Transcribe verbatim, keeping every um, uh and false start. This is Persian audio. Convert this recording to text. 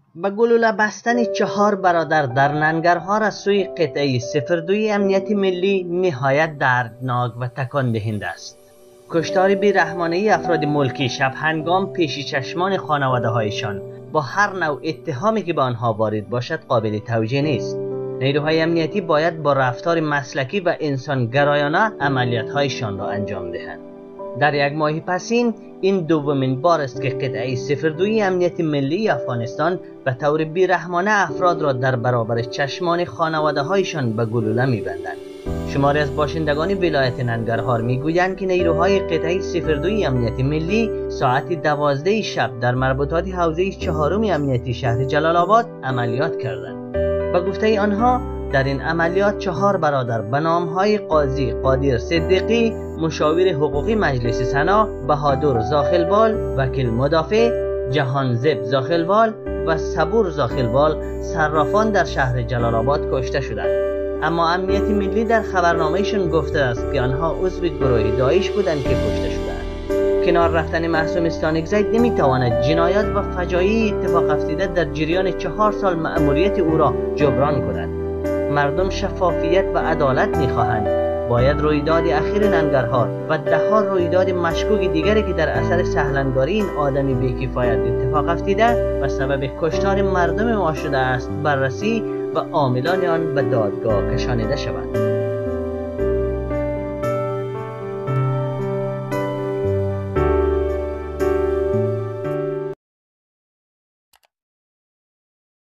به گلوله بستن چهار برادر در ننگرهار از سوی قطعه صفر دوی امنیت ملی نهایت دردناک و تکان دهنده است. کشتار بیرحمانه افراد ملکی شب هنگام پیش چشمان خانواده هایشان با هر نوع اتهامی که به آنها وارد باشد قابل توجیه نیست. نیروهای امنیتی باید با رفتار مسلکی و انسانگرایانه عملیات‌هایشان را انجام دهند. در یک ماه پسین این دومین بار است که قطعه صفر دوی امنیت ملی افغانستان به طور بیرحمانه افراد را در برابر چشمان خانواده هایشان به گلوله می‌بندند. شماری از باشندگان ولایت ننگرهار میگویند که نیروهای قطعه صفر دوی امنیت ملی ساعت دوازده شب در مربوطات حوزه چهارم امنیتی شهر جلال آباد عملیات کردند. به گفته آنها در این عملیات چهار برادر به نامهای قاضی قادر صدیقی، مشاور حقوقی مجلس سنا، بهادر زاخلوال، وکیل مدافع، جهانزب زاخلوال و صبور زاخلوال صرافان در شهر جلال آباد کشته شدند. اما امنیت ملی در خبرنامه‌شان گفته است که آنها عضو گروه داعش بودند که کشته شدند. کنار رفتن معصوم استانکزی نمیتواند جنایات و فجایع اتفاق افتاده در جریان چهار سال مأموریت او را جبران کند. مردم شفافیت و عدالت می‌خواهند. باید رویداد اخیر ننگرهار و ده ها رویداد مشکوک دیگری که در اثر سهلنگاری این آدمی بی‌کفایت اتفاق افتاده و سبب کشتار مردم ما شده است بررسی و عاملان آن به دادگاه کشانیده شود.